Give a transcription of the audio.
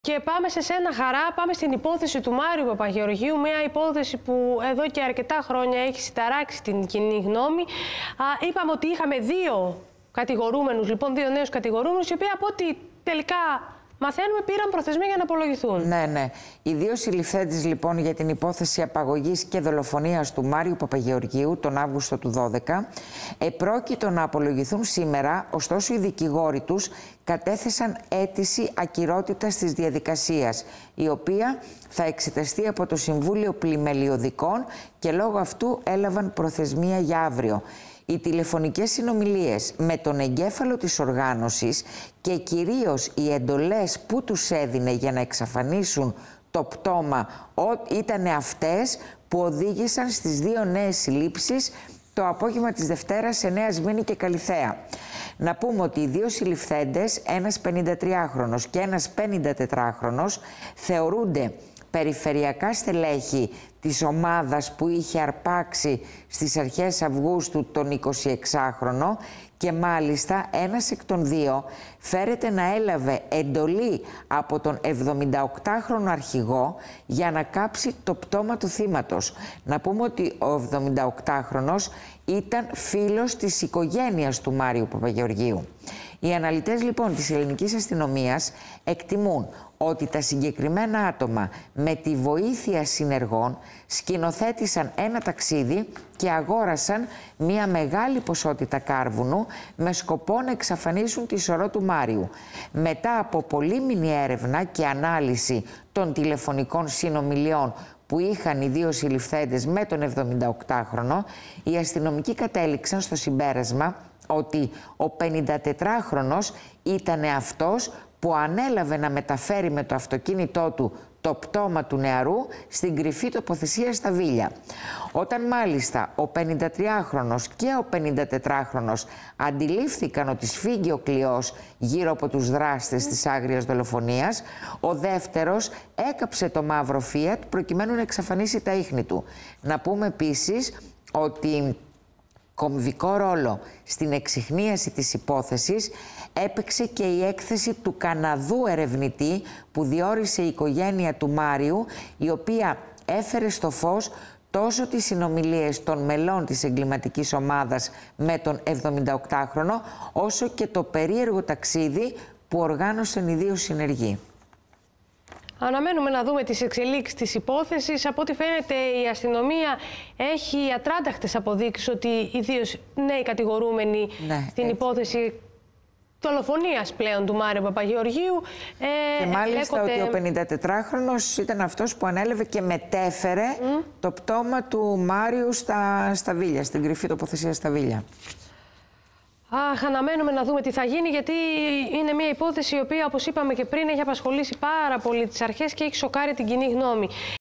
Και πάμε σε σένα, Χαρά, πάμε στην υπόθεση του Μάριου Παπαγεωργίου, μια υπόθεση που εδώ και αρκετά χρόνια έχει συνταράξει την κοινή γνώμη. Είπαμε ότι είχαμε δύο κατηγορούμενους, λοιπόν, δύο νέους κατηγορούμενους, οι οποίοι από ό,τι τελικά μαθαίνουμε πήραν προθεσμία για να απολογηθούν. Ναι. Οι δύο συλληφθέντες λοιπόν για την υπόθεση απαγωγής και δολοφονίας του Μάριου Παπαγεωργίου τον Αύγουστο του 2012 επρόκειτο να απολογηθούν σήμερα, ωστόσο οι δικηγόροι τους κατέθεσαν αίτηση ακυρότητας της διαδικασίας, η οποία θα εξεταστεί από το Συμβούλιο Πλημελιωδικών και λόγω αυτού έλαβαν προθεσμία για αύριο. Οι τηλεφωνικές συνομιλίες με τον εγκέφαλο της οργάνωσης και κυρίως οι εντολές που τους έδινε για να εξαφανίσουν το πτώμα ήταν αυτές που οδήγησαν στις δύο νέες συλλήψεις το απόγευμα της Δευτέρας σε Νέα Σμήνη και Καλιθέα. Να πούμε ότι οι δύο συλληφθέντες, ένας 53χρονος και ένας 54χρονος, θεωρούνται περιφερειακά στελέχη της ομάδας που είχε αρπάξει στις αρχές Αυγούστου τον 26χρονο και μάλιστα ένας εκ των δύο φέρεται να έλαβε εντολή από τον 78χρονο αρχηγό για να κάψει το πτώμα του θύματος. Να πούμε ότι ο 78χρονος ήταν φίλος της οικογένειας του Μάριου Παπαγεωργίου. Οι αναλυτές λοιπόν της ελληνικής αστυνομίας εκτιμούν ότι τα συγκεκριμένα άτομα με τη βοήθεια συνεργών σκηνοθέτησαν ένα ταξίδι και αγόρασαν μια μεγάλη ποσότητα κάρβουνου με σκοπό να εξαφανίσουν τη σωρό του Μάριου. Μετά από πολύμηνη έρευνα και ανάλυση των τηλεφωνικών συνομιλιών που είχαν οι δύο συλληφθέντες με τον 78χρονο, οι αστυνομικοί κατέληξαν στο συμπέρασμα ότι ο 54χρονος ήταν αυτός που ανέλαβε να μεταφέρει με το αυτοκίνητό του το πτώμα του νεαρού στην κρυφή τοποθεσία στα Βίλια. Όταν μάλιστα ο 53χρονος και ο 54χρονος αντιλήφθηκαν ότι σφίγγει ο κλειός γύρω από τους δράστες της άγριας δολοφονίας, ο δεύτερος έκαψε το μαύρο Fiat προκειμένου να εξαφανίσει τα ίχνη του. Να πούμε επίσης ότι κομβικό ρόλο στην εξιχνίαση της υπόθεσης έπαιξε και η έκθεση του Καναδού ερευνητή που διόρισε η οικογένεια του Μάριου, η οποία έφερε στο φως τόσο τις συνομιλίες των μελών της εγκληματικής ομάδας με τον 78χρονο, όσο και το περίεργο ταξίδι που οργάνωσαν οι δύο συνεργοί. Αναμένουμε να δούμε τις εξελίξεις της υπόθεσης. Από ό,τι φαίνεται η αστυνομία έχει ατράνταχτες αποδείξεις ότι οι δύο νέοι κατηγορούμενοι στην υπόθεση δολοφονίας πλέον του Μάριου Παπαγεωργίου. Και μάλιστα ότι ο 54χρονος ήταν αυτός που ανέλαβε και μετέφερε το πτώμα του Μάριου στα Βίλια, στην κρυφή τοποθεσία στα Βίλια. Αναμένουμε να δούμε τι θα γίνει, γιατί είναι μια υπόθεση η οποία, όπως είπαμε και πριν, έχει απασχολήσει πάρα πολύ τις αρχές και έχει σοκάρει την κοινή γνώμη.